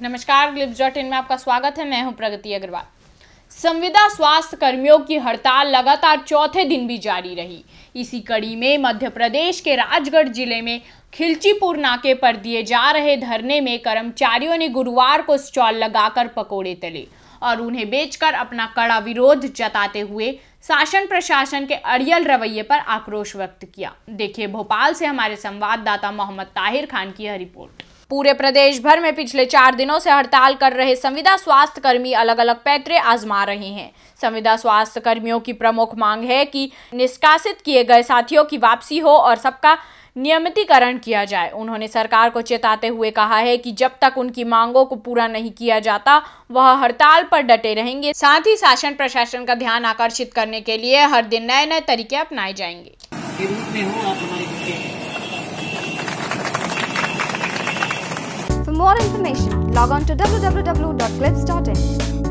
नमस्कार, ग्लिप्स.in में आपका स्वागत है। मैं हूं प्रगति अग्रवाल। संविदा स्वास्थ्य कर्मियों की हड़ताल लगातार चौथे दिन भी जारी रही। इसी कड़ी में मध्य प्रदेश के राजगढ़ जिले में खिलचीपुर नाके पर दिए जा रहे धरने में कर्मचारियों ने गुरुवार को स्टॉल लगाकर पकोड़े तले और उन्हें बेचकर अपना कड़ा विरोध जताते हुए शासन प्रशासन के अड़ियल रवैये पर आक्रोश व्यक्त किया। देखिए भोपाल से हमारे संवाददाता मोहम्मद ताहिर खान की यह रिपोर्ट। पूरे प्रदेश भर में पिछले 4 दिनों से हड़ताल कर रहे संविदा स्वास्थ्य कर्मी अलग अलग पैंतरे आजमा रहे हैं। संविदा स्वास्थ्य कर्मियों की प्रमुख मांग है कि निष्कासित किए गए साथियों की वापसी हो और सबका नियमितीकरण किया जाए। उन्होंने सरकार को चेताते हुए कहा है कि जब तक उनकी मांगों को पूरा नहीं किया जाता वह हड़ताल पर डटे रहेंगे। साथ ही शासन प्रशासन का ध्यान आकर्षित करने के लिए हर दिन नए नए तरीके अपनाए जाएंगे। For more information, log on to www.clips.in.